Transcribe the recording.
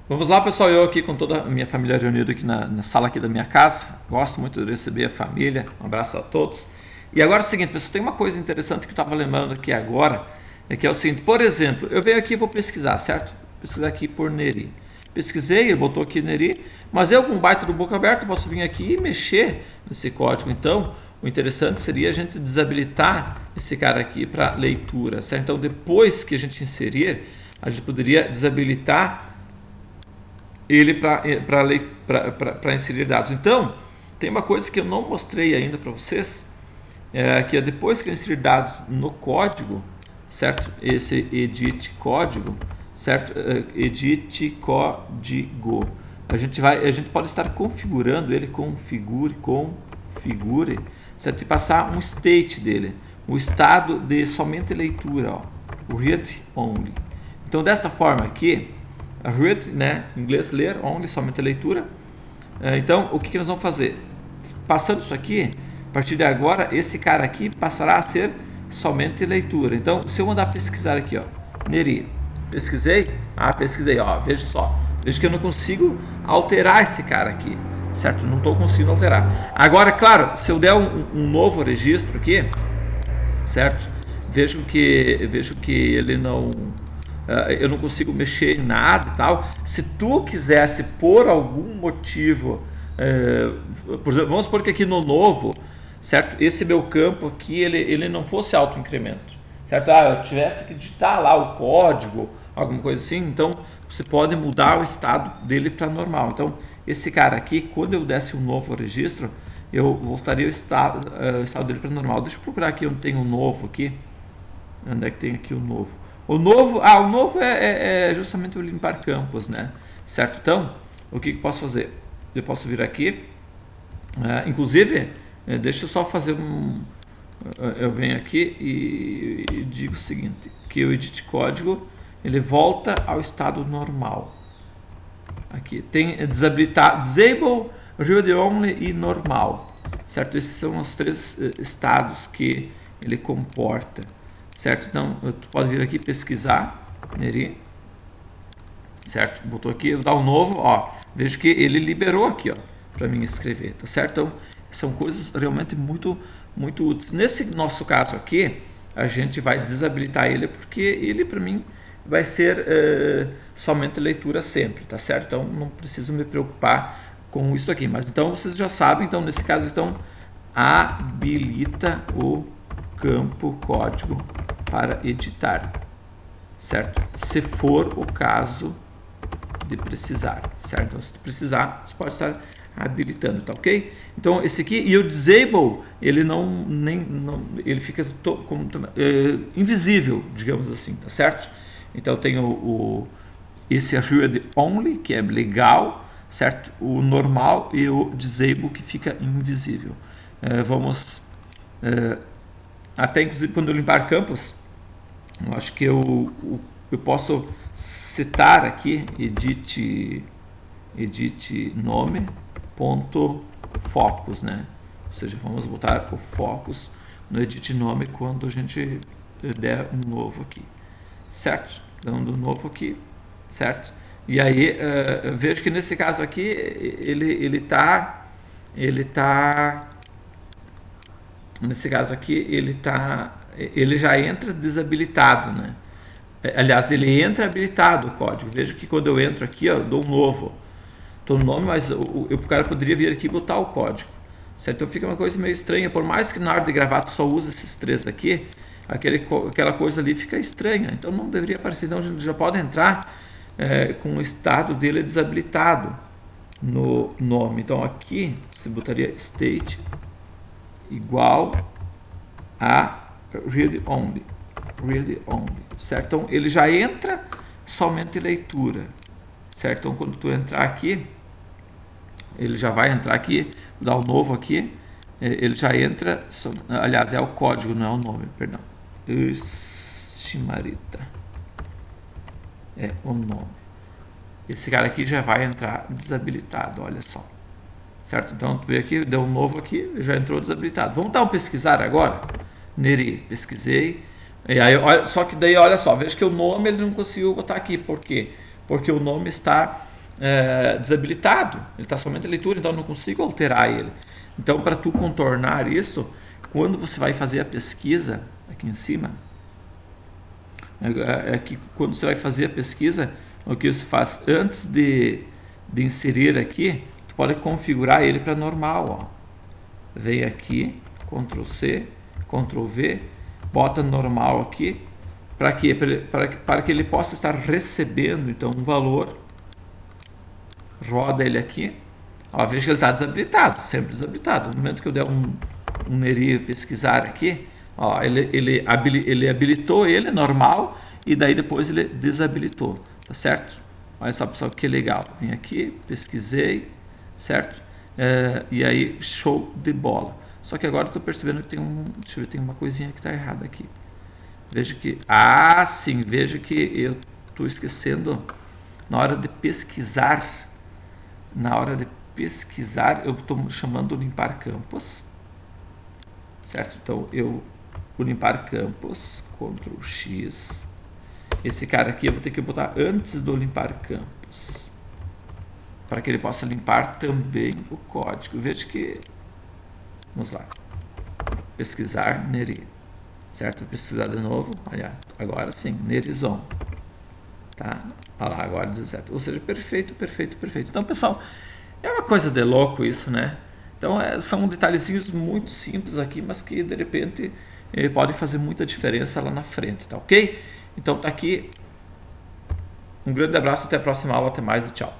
Vamos lá, pessoal. Eu aqui com toda a minha família reunida aqui na sala aqui da minha casa. Gosto muito de receber a família. Um abraço a todos. E agora é o seguinte, pessoal, tem uma coisa interessante que eu estava lembrando aqui agora, que é o seguinte, por exemplo, eu venho aqui e vou pesquisar, certo? Pesquisar aqui por Neri. Pesquisei, ele botou aqui Neri, mas eu com um baita do boca aberta posso vir aqui e mexer nesse código. Então, o interessante seria a gente desabilitar esse cara aqui para leitura, certo? Então, depois que a gente inserir, a gente poderia desabilitar ele para inserir dados. Então, tem uma coisa que eu não mostrei ainda para vocês, que é depois que eu inserir dados no código, certo? Esse edit código, certo? Edit código. A gente pode estar configurando ele, configure, certo? E passar um state dele, o estado de somente leitura, ó, o read only. Então, desta forma aqui, read, né, em inglês ler, only, somente leitura. Então, o que nós vamos fazer? Passando isso aqui, a partir de agora, esse cara aqui passará a ser somente leitura. Então, se eu mandar pesquisar aqui, ó, Neri, pesquisei? Pesquisei, ó, veja só. Veja que eu não consigo alterar esse cara aqui, certo? Não estou conseguindo alterar. Agora, claro, se eu der um novo registro aqui, certo? Vejo que ele não... eu não consigo mexer em nada e tal. Se tu quisesse, por algum motivo, por exemplo, vamos supor que aqui no novo, certo? Esse meu campo aqui, ele não fosse auto-incremento, certo? Eu tivesse que digitar lá o código, alguma coisa assim, então você pode mudar o estado dele para normal. Então, esse cara aqui, quando eu desse um novo registro, eu voltaria o estado dele para normal. Deixa eu procurar aqui onde tem o novo aqui. Onde é que tem aqui o novo? O novo é justamente o limpar campos, né? Certo? Então, o que eu posso fazer? Eu posso vir aqui, inclusive, deixa eu só fazer eu venho aqui e digo o seguinte, que o edit código, ele volta ao estado normal. Aqui, tem desabilitar, disable, read only e normal. Certo? Esses são os três estados que ele comporta. Certo? Então, tu pode vir aqui pesquisar, Neri, certo? Botou aqui, vou dar um novo, ó, vejo que ele liberou aqui, ó, para mim escrever, tá certo? Então, são coisas realmente muito úteis. Nesse nosso caso aqui, a gente vai desabilitar ele, porque ele, para mim, vai ser somente leitura sempre, tá certo? Então, não preciso me preocupar com isso aqui. Mas, então, vocês já sabem, então, nesse caso, então, habilita o campo código para editar, certo? Se for o caso de precisar, certo? Então, se tu precisar, você pode estar habilitando, tá ok? Então, esse aqui, e o disable, ele ele fica invisível, digamos assim, tá certo? Então, tem esse read only, que é legal, certo? O normal e o disable, que fica invisível. Vamos... até inclusive quando eu limpar campos, eu acho que eu posso setar aqui edit nome ponto focus, né? Ou seja, vamos botar o focus no edit nome quando a gente der um novo aqui, certo? Dando um novo aqui, certo? E aí vejo que nesse caso aqui ele já entra desabilitado, né? Aliás, ele entra habilitado o código. Vejo que quando eu entro aqui, ó, dou um novo, estou no nome, mas o cara poderia vir aqui e botar o código, certo? Então fica uma coisa meio estranha, por mais que na hora de gravar tu só usa esses três aqui, aquela coisa ali fica estranha, então não deveria aparecer. Então a gente já pode entrar com o estado dele desabilitado no nome. Então aqui você botaria state igual a read only, certo? Então ele já entra somente leitura, certo? Então quando tu entrar aqui, ele já vai entrar aqui, vou dar um novo aqui, ele já entra, aliás, é o código, não é o nome, perdão. Chimarita é o nome. Esse cara aqui já vai entrar desabilitado, olha só, certo? Então tu vê aqui, deu um novo aqui, já entrou desabilitado. Vamos dar um pesquisar agora. Neri, pesquisei. E aí, só que daí, olha só, veja que o nome ele não conseguiu botar aqui. Por quê? Porque o nome está desabilitado, ele está somente a leitura, então eu não consigo alterar ele. Então, para tu contornar isso, quando você vai fazer a pesquisa, aqui em cima, que quando você vai fazer a pesquisa, o que você faz antes de inserir aqui, tu pode configurar ele para normal, ó. Vem aqui, Ctrl C, Ctrl V, bota normal aqui, para quê? Para que ele possa estar recebendo então um valor. Roda ele aqui, ó, veja que ele está desabilitado, sempre desabilitado. No momento que eu der um neri pesquisar aqui, ó, ele habilitou ele normal e daí depois ele desabilitou, tá certo? Olha só, pessoal, que legal. Vim aqui, pesquisei, certo? E aí, show de bola. Só que agora eu estou percebendo que deixa eu ver, tem uma coisinha que está errada aqui. Veja que, sim, veja que eu estou esquecendo na hora de pesquisar. Na hora de pesquisar, eu estou chamando o limpar campos, certo? Então, o limpar campos, Ctrl X. Esse cara aqui eu vou ter que botar antes do limpar campos, para que ele possa limpar também o código. Veja que, vamos lá, pesquisar neri, certo? Vou pesquisar de novo, olha, agora sim, nerizon, tá? Olha lá, agora 17, ou seja, perfeito, perfeito, perfeito. Então, pessoal, é uma coisa de louco isso, né? Então, são detalhezinhos muito simples aqui, mas que, de repente, podem fazer muita diferença lá na frente, tá ok? Então, tá aqui. Um grande abraço, até a próxima aula, até mais e tchau.